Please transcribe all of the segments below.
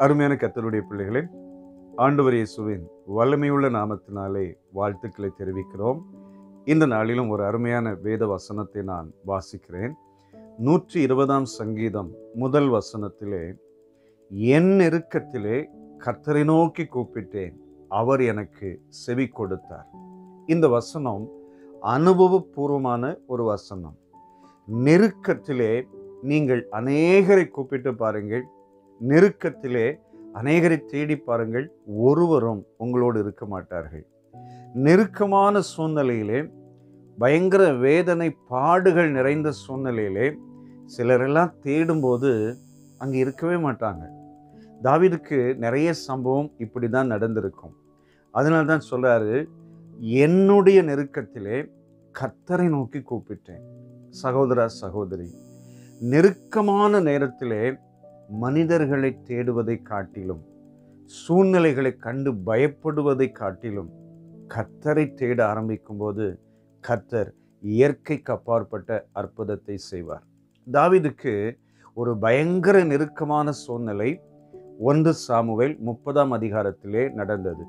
அருமையான கர்த்தருடைய பிள்ளைகளே, ஆண்டவர் இயேசுவின் வல்லமையுள்ள நாமத்தினாலே வாழ்த்துக்களை தெரிவிக்கிறோம். இந்த நாளிலும் ஒரு அருமையான வேத வசனத்தை நான் வாசிக்கிறேன். 120ஆம் சங்கீதம் முதல் வசனத்திலே, என் நெருக்கத்திலே கர்த்தரை நோக்கி கூப்பிட்டேன், அவர் எனக்கு செவி கொடுத்தார். இந்த வசனம் அனுபவபூர்வமான ஒரு வசனம். நெருக்கத்திலே நீங்கள் அநேகரை கூப்பிட்டு பாருங்கள், நெருக்கத்திலே அநேகரை தேடி பாருங்கள், ஒருவரும் உங்களோடு இருக்க மாட்டார்கள். நெருக்கமான சூழ்நிலையிலே, பயங்கர வேதனை பாடுகள் நிறைந்த சூழ்நிலையிலே சிலரெல்லாம் தேடும்போது அங்கே இருக்கவே மாட்டாங்க. தாவீதுக்கு நிறைய சம்பவம் இப்படி தான் நடந்திருக்கும். அதனால தான் சொல்றாரு, என்னுடைய நெருக்கத்திலே கர்த்தரை நோக்கி கூப்பிட்டேன். சகோதரா சகோதரி, நெருக்கமான நேரத்திலே மனிதர்களை தேடுவதை காட்டிலும், சூழ்நிலைகளை கண்டு பயப்படுவதை காட்டிலும், கர்த்தரை தேட ஆரம்பிக்கும் போது கர்த்தர் இயற்கைக்கு அப்பாற்பட்ட அற்புதத்தை செய்வார். தாவீதுக்கு ஒரு பயங்கர நெருக்கமான சூழ்நிலை 1 சாமுவேல் 30ஆம் அதிகாரத்திலே நடந்தது.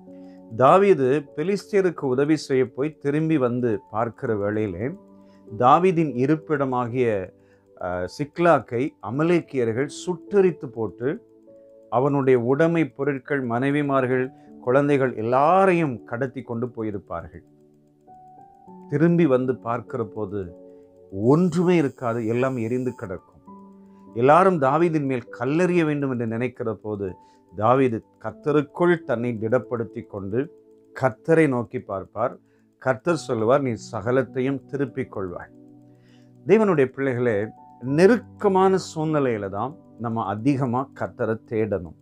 தாவீது பெலிஸ்தியருக்கு உதவி செய்ய போய் திரும்பி வந்து பார்க்கிற வேளையிலே, தாவீதின் இருப்பிடமாகிய சிக்லாக்கை அமலேக்கியர்கள் சுட்டெரித்து போட்டு அவனுடைய உடைமை பொருட்கள், மனைவிமார்கள், குழந்தைகள் எல்லாரையும் கடத்தி கொண்டு போயிருப்பார்கள். திரும்பி வந்து பார்க்கிற போது ஒன்றுமே இருக்காது, எல்லாம் எரிந்து கிடக்கும். எல்லாரும் தாவீதின் மேல் கல்லெறிய வேண்டும் என்று நினைக்கிற போது தாவீது கர்த்தருக்குள் தன்னை திடப்படுத்தி கொண்டு கர்த்தரை நோக்கி பார்ப்பார். கர்த்தர் சொல்லுவார், நீ சகலத்தையும் திருப்பிக் கொள்வாய். தேவனுடைய பிள்ளைகளே, நெருக்கமான சூழ்நிலையில தான் நம்ம அதிகமாக கர்த்தரை தேடணும்.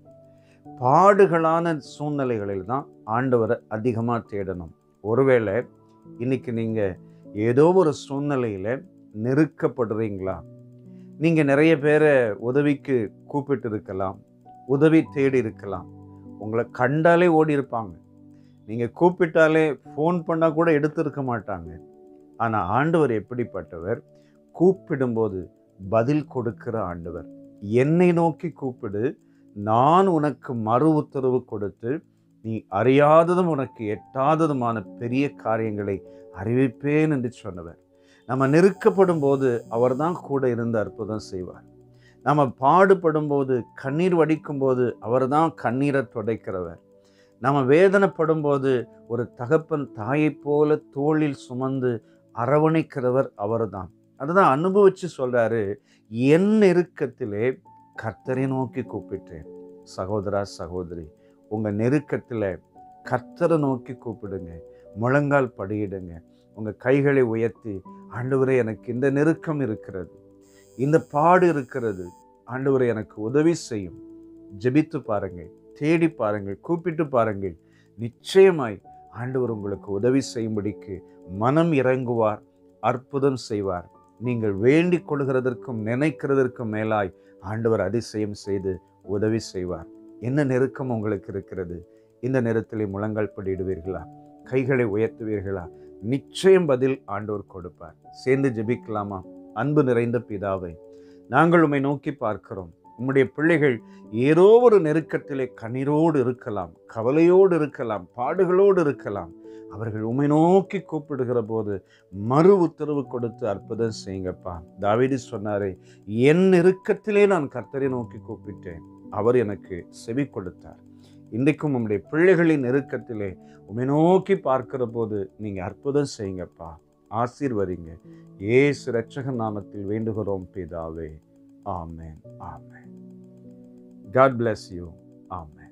பாடுகளான சூழ்நிலைகளில் தான் ஆண்டவரை அதிகமாக தேடணும். ஒருவேளை இன்னைக்கு நீங்கள் ஏதோ ஒரு சூழ்நிலையில் நெருக்கப்படுறீங்களா? நீங்கள் நிறைய பேரை உதவிக்கு கூப்பிட்டு இருக்கலாம், உதவி தேடி இருக்கலாம். உங்களை கண்டாலே ஓடி இருப்பாங்க. நீங்கள் கூப்பிட்டாலே ஃபோன் பண்ணால் கூட எடுத்திருக்க மாட்டாங்க. ஆனால் ஆண்டவர் எப்படிப்பட்டவர்? கூப்பிடும்போது பதில் கொடுக்கிற ஆண்டவர். என்னை நோக்கி கூப்பிடு, நான் உனக்கு மறு உத்தரவு கொடுத்து நீ அறியாததும் உனக்கு எட்டாததுமான பெரிய காரியங்களை அறிவிப்பேன் என்று சொன்னவர். நம்ம நெருக்கப்படும் போது அவர் தான் கூட இருந்து அற்புதம் செய்வார். நம்ம பாடுபடும் போது, கண்ணீர் வடிக்கும் போது அவர் தான் கண்ணீரை துடைக்கிறவர். நம்ம வேதனைப்படும் போது ஒரு தகப்பன் தாயை போல தோளில் சுமந்து அரவணைக்கிறவர் அவர் தான். அதுதான் அனுபவிச்சு சொல்றாரு, என் நெருக்கத்திலே கர்த்தரை நோக்கி கூப்பிட்டேன். சகோதரா சகோதரி, உங்க நெருக்கத்தில் கர்த்தரை நோக்கி கூப்பிடுங்க, முழங்கால் படியிடுங்க, உங்க கைகளை உயர்த்தி, ஆண்டவரே எனக்கு இந்த நெருக்கம் இருக்கிறது, இந்த பாடு இருக்கிறது, ஆண்டவரே எனக்கு உதவி செய்யும். ஜெபித்து பாருங்கள், தேடி பாருங்கள், கூப்பிட்டு பாருங்கள். நிச்சயமாய் ஆண்டவர் உங்களுக்கு உதவி செய்யும்படிக்கு மனம் இறங்குவார், அற்புதம் செய்வார். நீங்கள் வேண்டிக் கொள்கிறதற்கும் நினைக்கிறதற்கும் மேலாய் ஆண்டவர் அதிசயம் செய்து உதவி செய்வார். என்ன நெருக்கம் உங்களுக்கு இருக்கிறது? இந்த நேரத்தில் முழங்கால் படியிடுவீர்களா? கைகளை உயர்த்துவீர்களா? நிச்சயம் பதில் ஆண்டவர் கொடுப்பார். சேர்ந்து ஜெபிக்கலாமா? அன்பு நிறைந்த பிதாவை, நாங்கள் உம்மை நோக்கி பார்க்கிறோம். உம்முடைய பிள்ளைகள் ஏதோ ஒரு நெருக்கத்திலே கண்ணீரோடு இருக்கலாம், கவலையோடு இருக்கலாம், பாடுகளோடு இருக்கலாம். அவர்கள் உம்மை நோக்கி கூப்பிடுகிற போது மறு உத்தரவு கொடுத்து அற்புதம் செய்யுங்கப்பா. தாவீது சொன்னாரே, என் நெருக்கத்திலே நான் கர்த்தரை நோக்கி கூப்பிட்டேன், அவர் எனக்கு செவி கொடுத்தார். இன்றைக்கும் உம்முடைய பிள்ளைகளின் நெருக்கத்திலே உம்மை நோக்கி பார்க்கிற போது நீங்க அற்புதம் செய்யுங்கப்பா. ஆசீர்வதிங்க. இயேசு இரட்சகர் நாமத்தில் வேண்டுகிறோம் பிதாவே. ஆமென். ஆமென். God bless you. Amen.